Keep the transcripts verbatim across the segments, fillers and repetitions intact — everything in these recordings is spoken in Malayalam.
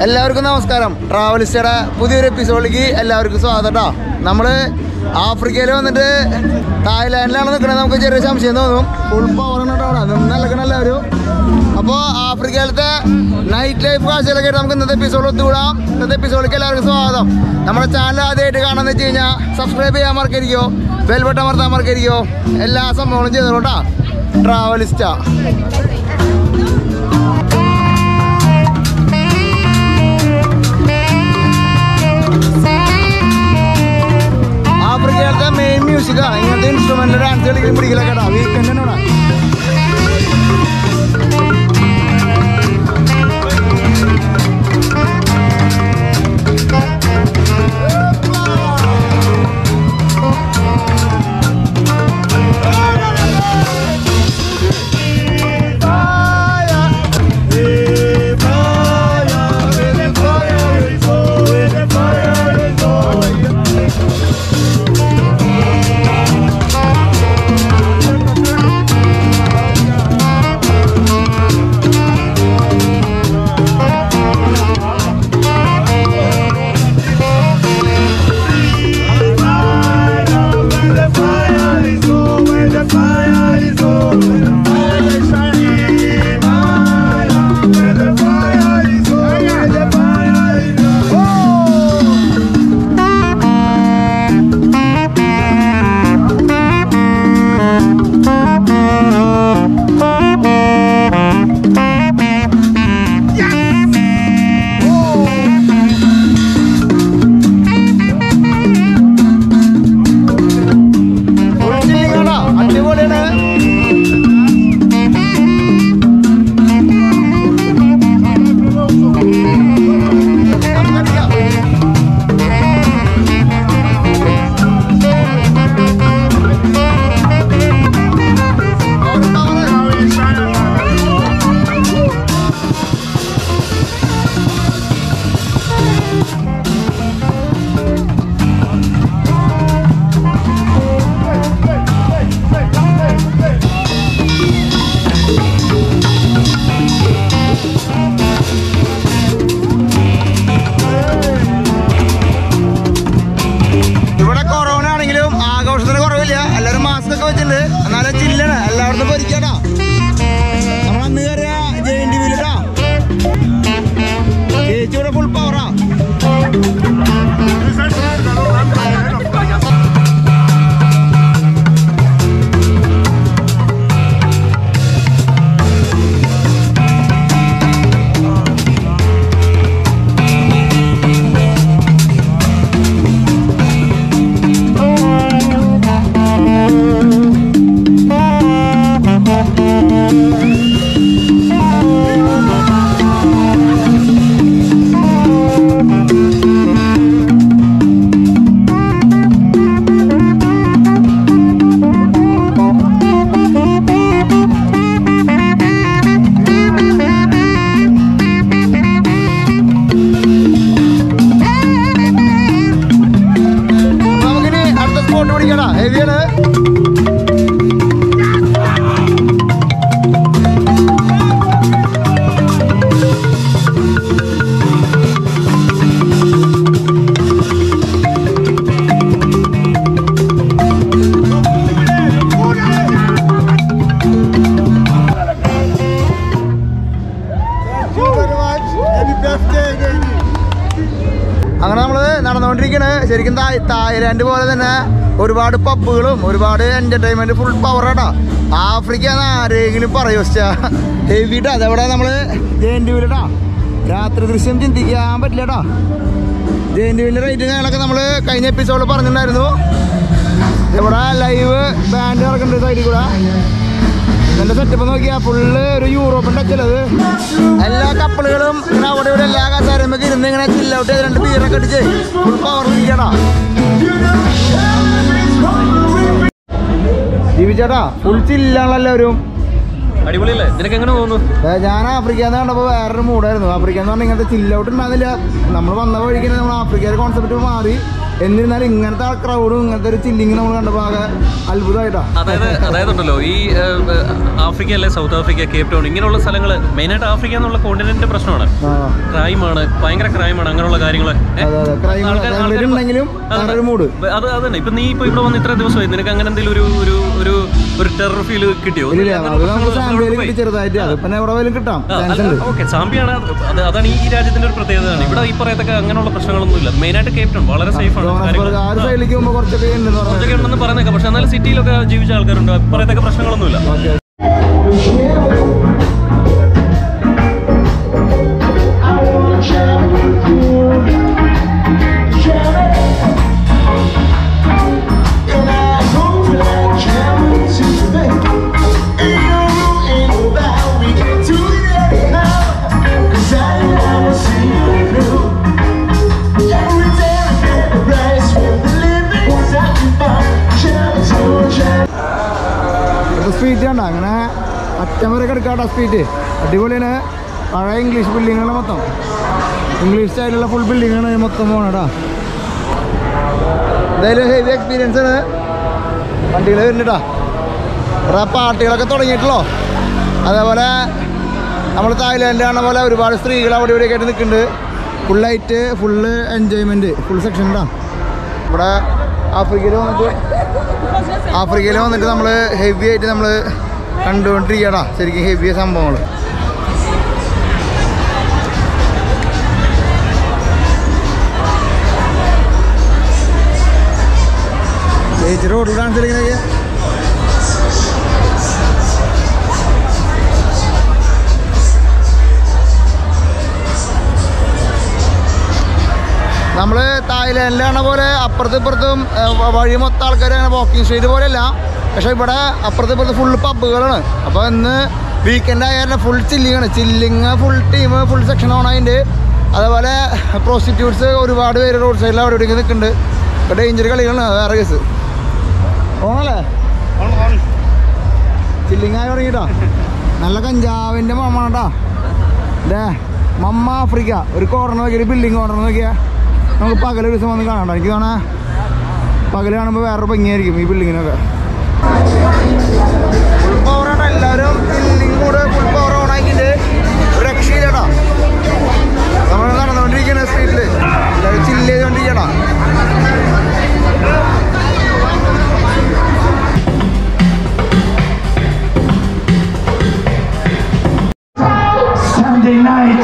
എല്ലാവർക്കും നമസ്കാരം. ട്രാവലിസ്റ്റയുടെ പുതിയൊരു എപ്പിസോഡിലേക്ക് എല്ലാവർക്കും സ്വാഗതം കേട്ടോ. നമ്മൾ ആഫ്രിക്കയിൽ വന്നിട്ട് തായ്ലാൻഡിലാണ് നിൽക്കണത്. നമുക്ക് ചെറിയ സംശയം തോന്നും. ഫുൾ പവർ നിന്നല്ലക്കണം എല്ലാവരും. അപ്പോൾ ആഫ്രിക്കയിലത്തെ നൈറ്റ് ലൈഫ് കാഴ്ചകളൊക്കെ ആയിട്ട് നമുക്ക് ഇന്നത്തെ എപ്പിസോഡ് ഒത്തുകൂടാം. ഇന്നത്തെ എപ്പിസോഡിലേക്ക് എല്ലാവർക്കും സ്വാഗതം. നമ്മുടെ ചാനൽ ആദ്യമായിട്ട് കാണാമെന്ന് വെച്ച് കഴിഞ്ഞാൽ സബ്സ്ക്രൈബ് ചെയ്യാൻ മറക്കരിക്കോ, ബെൽ ബട്ടൺ അമർത്താൻ മറക്കരിക്കോ, എല്ലാ സംഭവങ്ങളും ചെയ്തോട്ടാ. ട്രാവലിസ്റ്റ ആഫ്രിക്കയിലത്തെ മെയിൻ മ്യൂസിക്കാണ്. ഇങ്ങനത്തെ ഇൻസ്ട്രുമെന്റ് ഡാൻസ് കളിക്കും പിടിക്കലൊക്കെ കേട്ടോ. വീക്കെൻഡ് തന്നെയാണ്. അങ്ങനെ നമ്മൾ നടന്നുകൊണ്ടിരിക്കണ്. ശരിക്കും തായ് തായ്ലാൻഡ് പോലെ തന്നെ ഒരുപാട് പബ്ബുകളും ഒരുപാട് എൻ്റർടൈൻമെൻറ്റ് ഫുൾ പവറാട്ടാ. ആഫ്രിക്ക എന്ന് ആരെങ്കിലും പറയോ ഹെവിട്ടാ. അതവിടെ നമ്മൾ ജയൻറ്റുവിലിട്ടാ രാത്രി ദൃശ്യം ചിന്തിക്കാൻ പറ്റില്ല കേട്ടോ. ജയൻറ്റുവിൻ്റെ റേറ്റും കാര്യങ്ങളൊക്കെ നമ്മൾ കഴിഞ്ഞ എപ്പിസോഡിൽ പറഞ്ഞിട്ടുണ്ടായിരുന്നു. ഇവിടെ ലൈവ് ബാൻഡ് നടക്കുന്നുണ്ട് സൈഡിൽ കൂടെ. എൻ്റെ സെറ്റപ്പ് നോക്കിയാൽ ഫുള്ള് ഒരു യൂറോപ്യൻ ടച്ചല്ലത്. എല്ലാ കപ്പലുകളും ഇങ്ങനെ അവിടെ ഇവിടെ എല്ലാ കസാരമ്മക്ക് ഇരുന്ന് ഇങ്ങനെ ചില്ലൗട്ട് ചെയ്ത് രണ്ട് ബീറൊക്കെ അടിച്ച് ഫുൾ പവർ ഇരിക്കട്ടാ. ജീവിച്ചേട്ടാ ഫുൾ ചില്ലാണല്ലോ എല്ലാവരും. അടിപൊളിയല്ലേ? നിനക്ക് എങ്ങനെ തോന്നുന്നു? ഞാൻ ആഫ്രിക്കന്ന് കണ്ടപ്പോൾ വേറൊരു മൂഡായിരുന്നു. ആഫ്രിക്ക എന്ന് പറഞ്ഞാൽ ഇങ്ങനത്തെ ചില്ലൗട്ട് ഉണ്ടാകുന്നില്ല. നമ്മൾ വന്ന വഴിക്ക് നമ്മൾ ആഫ്രിക്കയുടെ കോൺസെപ്റ്റ് മാറി എന്നിരുന്നാലും ഇങ്ങനത്തെ ക്രൗഡും ഇങ്ങനത്തെ ഒരു ചില്ലിങ് നമ്മൾ കണ്ടപ്പോൾ ആകെ അത്ഭുതമായിട്ടാണ്. അതായത് അതായത് ഉണ്ടല്ലോ ഈ ആഫ്രിക്ക അല്ലെ സൗത്ത് ആഫ്രിക്ക, കേപ്പ് ടൗൺ ഇങ്ങനെയുള്ള സ്ഥലങ്ങൾ മെയിനായിട്ട് ആഫ്രിക്ക എന്നുള്ള കോണ്ടിനെന്റിന്റെ പ്രശ്നമാണ്. ക്രൈമാണ്, ഭയങ്കര ക്രൈമാണ്, അങ്ങനെയുള്ള കാര്യങ്ങൾ. അത് അതന്നെ. ഇപ്പൊ നീ ഇപ്പൊ ഇവിടെ വന്ന് ഇത്ര ദിവസമായി, നിനക്ക് അങ്ങനെ എന്തെങ്കിലും ഒരു ഒരു ഒരു ഒരു ടെറർ ഫീൽ കിട്ടിയോ? ഓക്കെ, സാമ്പിയാണ്. അതാണ് ഈ രാജ്യത്തിന്റെ ഒരു പ്രത്യേകത. ഇവിടെ ഈ പറയത്തൊക്കെ അങ്ങനെയുള്ള പ്രശ്നങ്ങളൊന്നും ഇല്ല. മെയിനായിട്ട് കേപ്പ് ടൗൺ വളരെ സേഫ് ആണ്. കുറച്ചൊക്കെ ഉണ്ടെന്ന് പറയുന്നേക്കാം. പക്ഷെ എന്നാലും സിറ്റിയിലൊക്കെ ജീവിച്ച ആൾക്കാരുണ്ട്, പറയത്തൊക്കെ പ്രശ്നങ്ങളൊന്നുമില്ല. സ്ട്രീറ്റ് കണ്ട അങ്ങനെ അറ്റം വരെ കിടക്കാട്ടോ സ്ട്രീറ്റ്. അടിപൊളിയാണ്. പഴയ ഇംഗ്ലീഷ് ബിൽഡിങ്ങാണ് മൊത്തം. ഇംഗ്ലീഷ് സ്റ്റൈലുള്ള ഫുൾ ബിൽഡിങ്ങാണ് മൊത്തം പോകണേടാ. എന്തായാലും ഹെവി എക്സ്പീരിയൻസ് ആണ്. വണ്ടികൾ വരുന്നുട്ടാ. ഇവിടെ പാർട്ടികളൊക്കെ തുടങ്ങിയിട്ടല്ലോ. അതേപോലെ നമ്മൾ തായ്ലാൻഡ് കാണുന്ന പോലെ ഒരുപാട് സ്ത്രീകൾ അവിടെ ഇവിടെയൊക്കെ ആയിട്ട് നിൽക്കുന്നുണ്ട്. ഫുള്ളായിട്ട് ഫുള്ള് എൻജോയ്മെൻറ്റ് ഫുൾ സെക്ഷൻ ഉണ്ടാ. ഇവിടെ ആഫ്രിക്കയിൽ വന്നിട്ട് ആഫ്രിക്കയിൽ വന്നിട്ട് നമ്മൾ ഹെവി ആയിട്ട് നമ്മൾ കണ്ടുകൊണ്ടിരിക്കടാ ശരിക്കും ഹെവി സംഭവങ്ങൾ. ചേച്ചി റോഡിൽ ഡാൻസ് കളിക്കുന്നതൊക്കെ നമ്മൾ തായ്ലാൻഡിലാണ് പോലെ അപ്പുറത്തും ഇപ്പുറത്തും വഴി മൊത്തം ആൾക്കാർ അങ്ങനെ വാക്കിംഗ് സ്ട്രീറ്റ് പോലെയല്ല. പക്ഷേ ഇവിടെ അപ്പുറത്തും ഇപ്പുറത്ത് ഫുൾ പബ്ബുകളാണ്. അപ്പോൾ ഇന്ന് വീക്കെൻഡ് ആയാലും ഫുൾ ചില്ലിങ്ങാണ്. Chilling full team full section ആണ് അതിൻ്റെ. അതേപോലെ പ്രോസ്റ്റിറ്റ്യൂട്ട്സ് ഒരുപാട് പേര് റോഡ് സൈഡിൽ അവിടെ ഇവിടേക്ക് നിൽക്കുന്നുണ്ട്. ഇപ്പോൾ ഡേഞ്ചർ കളികളാണ് വേറെ കേസ്. ഓണല്ലേ ചില്ലിങ് ആയി തുടങ്ങിയിട്ടാ. നല്ല കഞ്ചാവിൻ്റെ മമ്മാണ്ടാ. അല്ലേ മമ്മ ആഫ്രിക്ക. ഒരു കോർണർ നോക്കിയാൽ ബിൽഡിങ് കോർണർ നോക്കിയാൽ നമുക്ക് പകൽ ദിവസം വന്ന് കാണണ്ട. എനിക്ക് കാണാ പകൽ കാണുമ്പോൾ വേറെ ഭംഗിയായിരിക്കും ഈ ബിൽഡിങ്ങിനൊക്കെ. ഫുൾ പവറാണ്. എല്ലാവരും ബിൽഡിങ് കൂടെ ഫുൾ പവർ ഓണാക്കിയിട്ട് ഒരു രക്ഷയില്ലടാ. നമ്മൾ നടന്നുകൊണ്ടിരിക്കണ സ്ട്രീറ്റിൽ എല്ലാവരും ചില്ല് ചെയ്തുകൊണ്ടിരിക്കണ. Sunday night.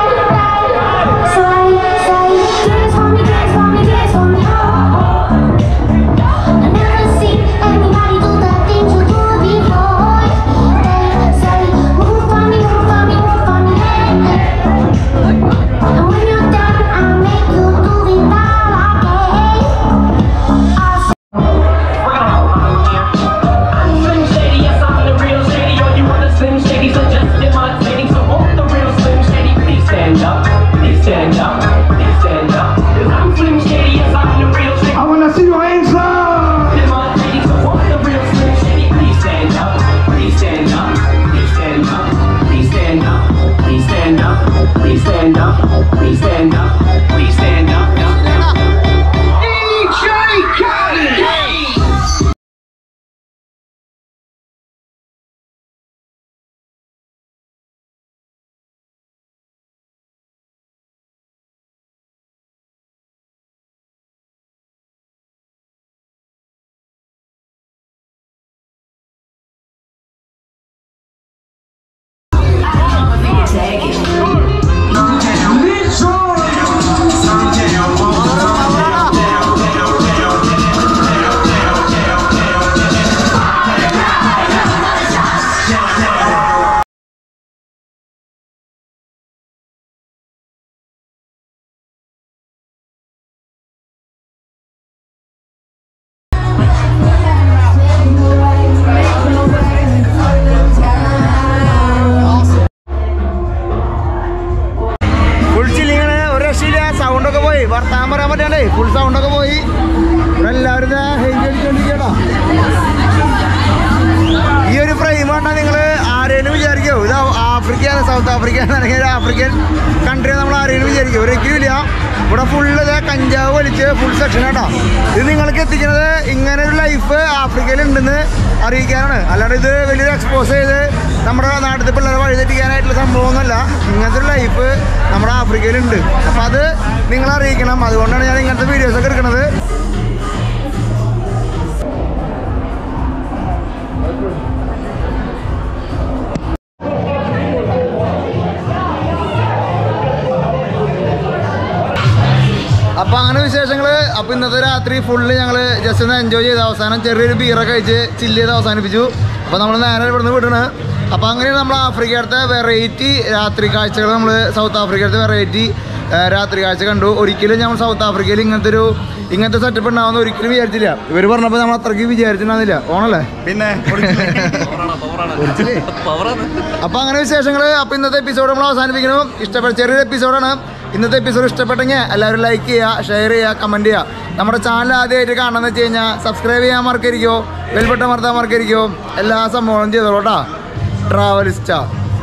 വർത്താൻ പറയാൻ പറ്റാണ്ടേ ഫുൾ സൗണ്ടൊക്കെ പോയി. ഇവിടെ എല്ലാവരും ഹെവി അടിച്ചോണ്ടിരിക്കട്ടോ. ഈ ഒരു ഫ്രെയിം കണ്ടാൽ നിങ്ങൾ ആരെങ്കിലും വിചാരിക്കോ ഇത് ആഫ്രിക്കയാണ്, സൗത്ത് ആഫ്രിക്ക അല്ലെങ്കിൽ ആഫ്രിക്കൻ കൺട്രി നമ്മൾ ആരെങ്കിലും വിചാരിക്കും. ഒരിക്കലും ഇല്ല. ഇവിടെ ഫുള്ള് ഇതേ കഞ്ചാവ് വലിച്ച് ഫുൾ സെക്ഷൻ കേട്ടോ. ഇത് നിങ്ങൾക്ക് എത്തിക്കുന്നത് ഇങ്ങനെ ഒരു ലൈഫ് ആഫ്രിക്കയിൽ ഉണ്ടെന്ന് അറിയിക്കാനാണ്. അല്ലാണ്ട് ഇത് വലിയൊരു എക്സ്പോസ് ചെയ്ത് നമ്മുടെ നാട്ടിൽ പിള്ളേരെ വഴിതെറ്റിക്കാനായിട്ടുള്ള സംഭവമൊന്നുമല്ല. ഇങ്ങനത്തെ ഒരു ലൈഫ് നമ്മുടെ ആഫ്രിക്കയിലുണ്ട്. അപ്പം അത് നിങ്ങളെ അറിയിക്കണം. അതുകൊണ്ടാണ് ഞാൻ ഇങ്ങനത്തെ വീഡിയോസൊക്കെ എടുക്കുന്നത്. അപ്പം അങ്ങനെ വിശേഷങ്ങൾ. അപ്പോൾ ഇന്നത്തെ രാത്രി ഫുള്ള് ഞങ്ങൾ ജസ്റ്റ് ഒന്ന് എൻജോയ് ചെയ്ത് അവസാനം ചെറിയൊരു ബീറൊക്കെ കഴിച്ച് ചില്ല് ചെയ്ത് അവസാനിപ്പിച്ചു. അപ്പോൾ നമ്മൾ നേരെ ഇവിടുന്ന് വിടണ്. അപ്പോൾ അങ്ങനെയാണ് നമ്മൾ ആഫ്രിക്കയിലത്തെ വെറൈറ്റി രാത്രി കാഴ്ചകൾ. നമ്മൾ സൗത്ത് ആഫ്രിക്കയിലത്തെ വെറൈറ്റി രാത്രി കാഴ്ച കണ്ടു. ഒരിക്കലും നമ്മൾ സൗത്ത് ആഫ്രിക്കയിൽ ഇങ്ങനത്തെ ഒരു ഇങ്ങനത്തെ സെറ്റപ്പ് ഉണ്ടാവുന്ന ഒരിക്കലും വിചാരിച്ചില്ല. ഇവർ പറഞ്ഞപ്പോൾ നമ്മൾ അത്രയ്ക്ക് വിചാരിച്ചിട്ടുണ്ടാകുന്നില്ല. ഓണല്ലേ പിന്നെ. അപ്പോൾ അങ്ങനെ വിശേഷങ്ങൾ. അപ്പോൾ ഇന്നത്തെ എപ്പിസോഡ് നമ്മൾ അവസാനിപ്പിക്കുന്നു. ഇഷ്ടപ്പെട്ട ചെറിയൊരു എപ്പിസോഡാണ്. ഇന്നത്തെ എപ്പിസോഡ് ഇഷ്ടപ്പെട്ടെങ്കിൽ എല്ലാവരും ലൈക്ക് ചെയ്യുക, ഷെയർ ചെയ്യുക, കമൻറ്റ് ചെയ്യുക. നമ്മുടെ ചാനൽ ആദ്യമായിട്ട് കാണണമെന്ന് വെച്ച് കഴിഞ്ഞാൽ സബ്സ്ക്രൈബ് ചെയ്യാൻ മറക്കരിക്കോ, ബെൽബട്ടൺ മറത്താൻ മറക്കരിക്കോ. എല്ലാ സംഭവങ്ങളും ചെയ്തോളൂ കേട്ടോ. ട്രാവലിസ്റ്റ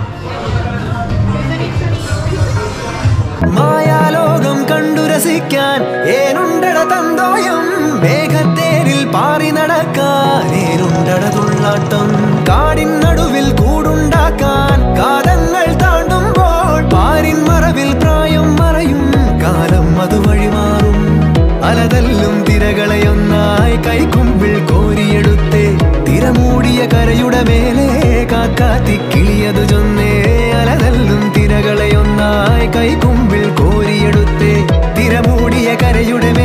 മായാലോകം കണ്ടു രസിക്കാൻ ഏനുണ്ടട തന്തോയം, മേഘത്തേരിൽ പാറി നടക്കാൻ ഏനുണ്ടട തുള്ളാട്ടം, കാടിൻ നടുവിൽ കൂടുണ്ടാക്കാൻ കാലങ്ങൾ താണ്ടുമ്പോൾ പാരിൻ മറവിൽ പ്രായം മറയും കാലം അതുവഴി മാറും. അലതല്ലും തിരകളെയൊന്നായി കൈക്കുമ്പിൾ കോരിയെടുത്തേ തിരമൂടിയ കരയുടെ മേലെ കാക്കാത്തി കിളിയതു ചൊന്നേ. അലതല്ലും തിരകളെയൊന്നായി കൈക്കുമ്പിൾ കോരിയെടുത്തേ തിരമൂടിയ കരയുടെ